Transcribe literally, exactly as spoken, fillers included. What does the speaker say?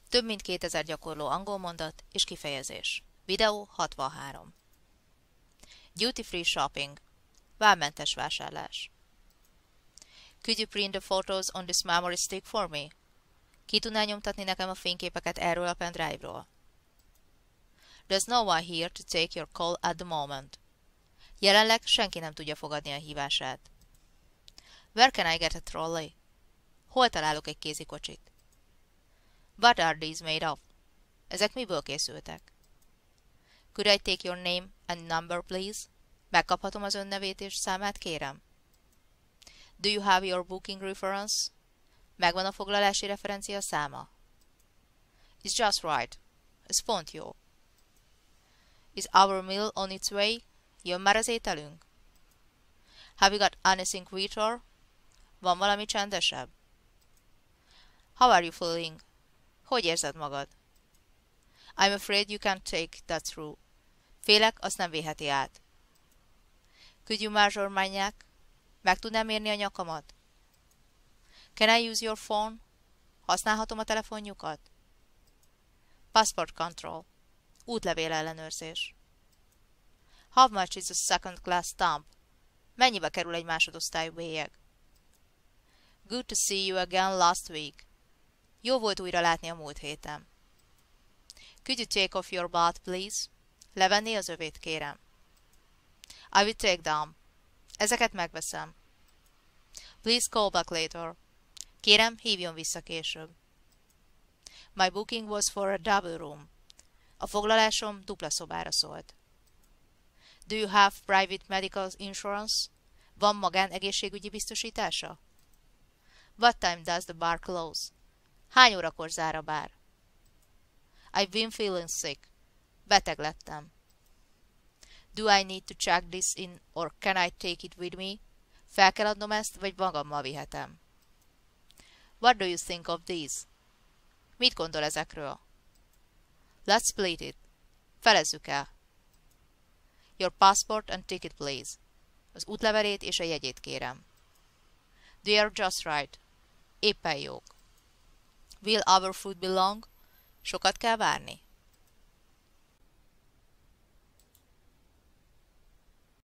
Több mint kétezer gyakorló angol mondat és kifejezés. Videó hatvanhárom. Duty free shopping. Vámmentes vásárlás. Could you print the photos on this memory stick for me? Ki tudná nyomtatni nekem a fényképeket erről a pendrive-ról? There's no one here to take your call at the moment. Jelenleg senki nem tudja fogadni a hívását. Where can I get a trolley? Hol találok egy kézikocsit? What are these made of? Ezek miből készültek? Could I take your name and number, please? Megkaphatom az ön nevét és számát, kérem? Do you have your booking reference? Megvan a foglalási referencia száma? It's just right. Ez pont jó. Is our meal on its way? Jön már az ételünk? Have you got anything quieter? Van valami csendesebb? How are you feeling? Hogy érzed magad? I'm afraid you can't take that through. Félek, azt nem véheti át. Could you measure my neck? Meg tudnám mérni a nyakamat? Can I use your phone? Használhatom a telefonjukat? Passport control. Útlevél ellenőrzés. How much is a second class stamp? Mennyibe kerül egy másodosztályú bélyeg? Good to see you again last week. Jó volt újra látni a múlt héten. Could you take off your bath, please? Levenni az övét, kérem. I will take them. Ezeket megveszem. Please call back later. Kérem, hívjon vissza később. My booking was for a double room. A foglalásom dupla szobára szólt. Do you have private medical insurance? Van magán egészségügyi biztosítása? What time does the bar close? Hány órakor zár a bár? I've been feeling sick. Beteg lettem. Do I need to check this in, or can I take it with me? Fel kell adnom ezt, vagy magammal vihetem? What do you think of these? Mit gondol ezekről? Let's split it. Felezzük el. Your passport and ticket, please. Az útlevelét és a jegyét kérem. They are just right. Éppen jók. Will our food be long? Sokat kell várni?